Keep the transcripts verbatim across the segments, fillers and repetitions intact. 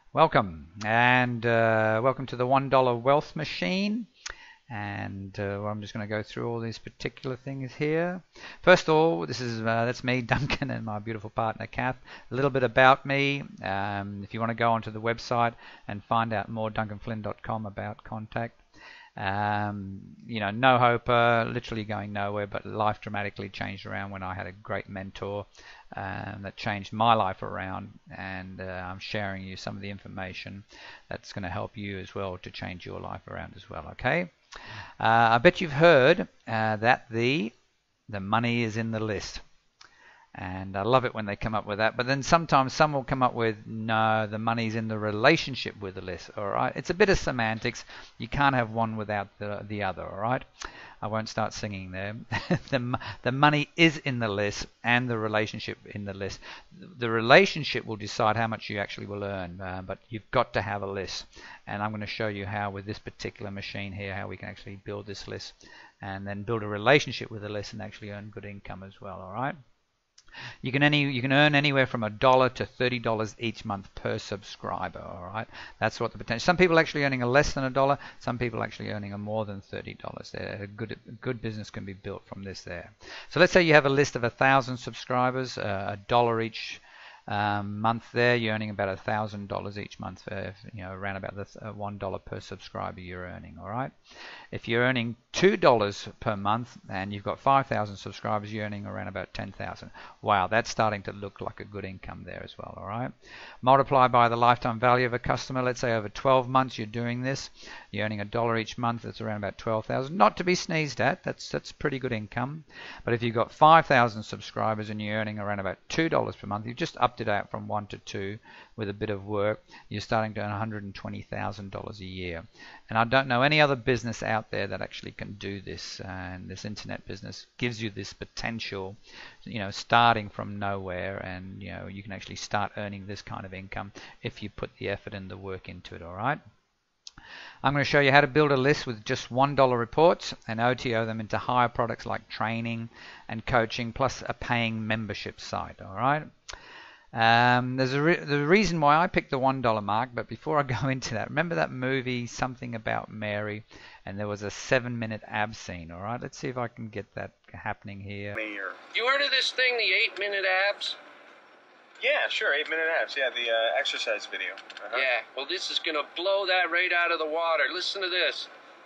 Welcome, and uh, welcome to the one dollar Wealth Machine. And uh, well, I'm just going to go through all these particular things here. First of all, this is uh, that's me, Duncan, and my beautiful partner, Kath. A little bit about me. Um, if you want to go onto the website and find out more, duncan flynn dot com, about contact. Um, you know, no hoper, literally going nowhere, but life dramatically changed around when I had a great mentor um, that changed my life around, and uh, I'm sharing you some of the information that's going to help you as well to change your life around as well. Okay, uh, I bet you've heard uh, that the the money is in the list. And I love it when they come up with that. But then sometimes some will come up with, no, the money's in the relationship with the list. All right, it's a bit of semantics. You can't have one without the the other. All right, I won't start singing there. the the money is in the list, and the relationship in the list. The relationship will decide how much you actually will earn, uh, but you've got to have a list. And I'm going to show you how, with this particular machine here, how we can actually build this list, and then build a relationship with the list and actually earn good income as well. All right. You can any you can earn anywhere from a dollar to thirty dollars each month per subscriber. All right, that's what the potential. Some people actually earning a less than a dollar. Some people actually earning a more than thirty dollars. A good good business can be built from this there. So let's say you have a list of a thousand subscribers, uh, a dollar each um, month. There, you're earning about a thousand dollars each month. For, you know, around about the uh, one dollar per subscriber you're earning. All right. If you're earning two dollars per month and you've got five thousand subscribers, you're earning around about ten thousand. Wow, that's starting to look like a good income there as well. All right. Multiply by the lifetime value of a customer. Let's say over twelve months you're doing this. You're earning a dollar each month. That's around about twelve thousand. Not to be sneezed at. That's that's pretty good income. But if you've got five thousand subscribers and you're earning around about two dollars per month, you've just upped it out from one to two with a bit of work. You're starting to earn one hundred twenty thousand dollars a year. And I don't know any other business out there that actually can do this, and this internet business gives you this potential, you know, starting from nowhere, and you know you can actually start earning this kind of income if you put the effort and the work into it. All right. I'm going to show you how to build a list with just one dollar reports and O T O them into higher products like training and coaching, plus a paying membership site. All right. Um, there's a re the reason why I picked the one dollar mark, but before I go into that, remember that movie, Something About Mary, and there was a seven minute ab scene. All right, let's see if I can get that happening here. You heard of this thing, the eight minute abs? Yeah, sure, eight minute abs. Yeah, the uh, exercise video. Uh-huh. Yeah, well, this is going to blow that right out of the water. Listen to this.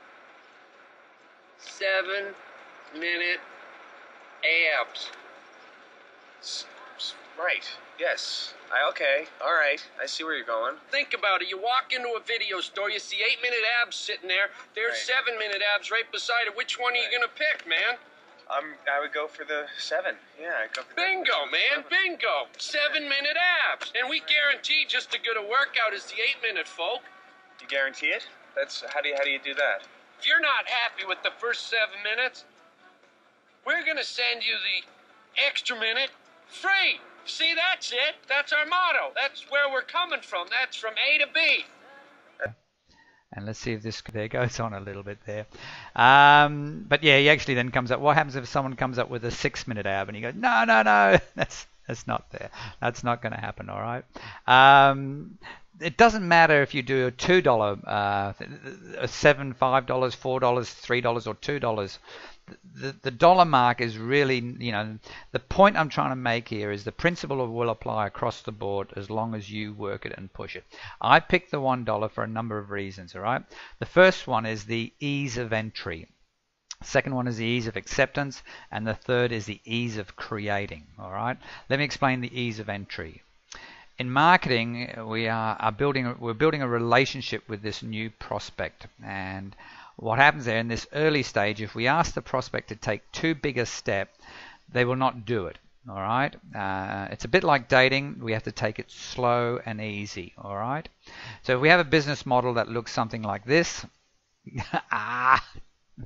Seven minute abs. S s right. Yes. I, okay. All right. I see where you're going. Think about it. You walk into a video store, you see eight minute abs sitting there. There's Right. seven minute abs right beside it. Which one are you Right. going to pick, man? Um, I would go for the seven. Yeah, I'd go for the Bingo, the man. seven. Bingo. Seven minute abs. And we guarantee just as good a workout as the eight minute, folk. You guarantee it? That's how do you how do you do that? If you're not happy with the first seven minutes, we're going to send you the extra minute free. See, that's it. That's our motto. That's where we're coming from. That's from A to B. And let's see if this there goes on a little bit there. Um, but yeah, he actually then comes up. What happens if someone comes up with a six minute ab and he goes, no, no, no, that's that's not there. That's not going to happen. All right. Um, it doesn't matter if you do a two dollar, uh, a seven, five dollars, four dollars, three dollars, or two dollars. The, the dollar mark is really, you know, the point I'm trying to make here is the principle will apply across the board as long as you work it and push it. I picked the one dollar for a number of reasons, all right? The first one is the ease of entry. Second one is the ease of acceptance, and the third is the ease of creating, all right? Let me explain the ease of entry. In marketing, we are, are building, we're building a relationship with this new prospect, and what happens there in this early stage, if we ask the prospect to take too big a step, they will not do it. All right. Uh, it's a bit like dating. We have to take it slow and easy. All right. So if we have a business model that looks something like this, ah,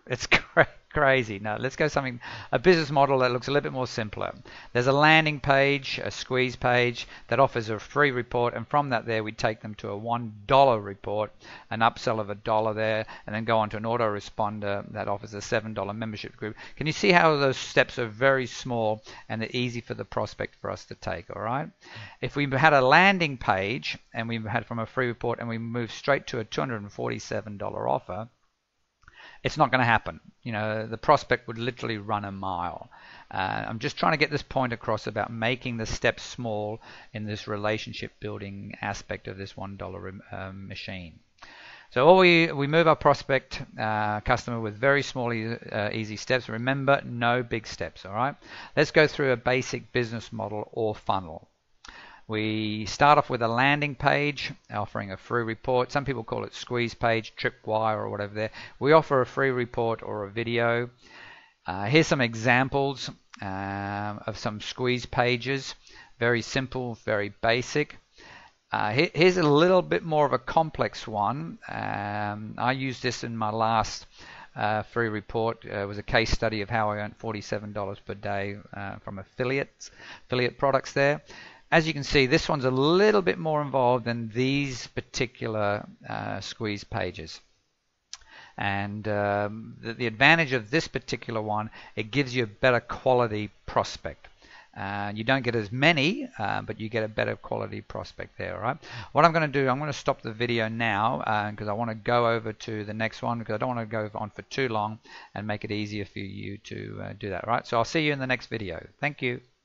It's cra crazy. No, let's go something, a business model that looks a little bit more simpler. There's a landing page, a squeeze page that offers a free report, and from that there we take them to a one dollar report, an upsell of a dollar there, and then go on to an autoresponder that offers a seven dollar membership group. Can you see how those steps are very small and they're easy for the prospect for us to take, all right? If we had a landing page and we had from a free report and we move straight to a two hundred forty-seven dollar offer, it's not going to happen. You know, the prospect would literally run a mile. Uh, I'm just trying to get this point across about making the steps small in this relationship building aspect of this one dollar um, machine. So all we, we move our prospect uh, customer with very small, uh, easy steps. Remember, no big steps, all right? Let's go through a basic business model or funnel. We start off with a landing page offering a free report. Some people call it squeeze page, tripwire, or whatever there. We offer a free report or a video. Uh, here's some examples um, of some squeeze pages. Very simple, very basic. Uh, here, here's a little bit more of a complex one. Um, I used this in my last uh, free report. Uh, it was a case study of how I earned forty-seven dollars per day uh, from affiliates, affiliate products there. As you can see, this one's a little bit more involved than these particular uh, squeeze pages. And um, the, the advantage of this particular one, it gives you a better quality prospect. Uh, you don't get as many, uh, but you get a better quality prospect there, all right? What I'm going to do, I'm going to stop the video now because uh, I want to go over to the next one because I don't want to go on for too long and make it easier for you to uh, do that, all right? So I'll see you in the next video. Thank you.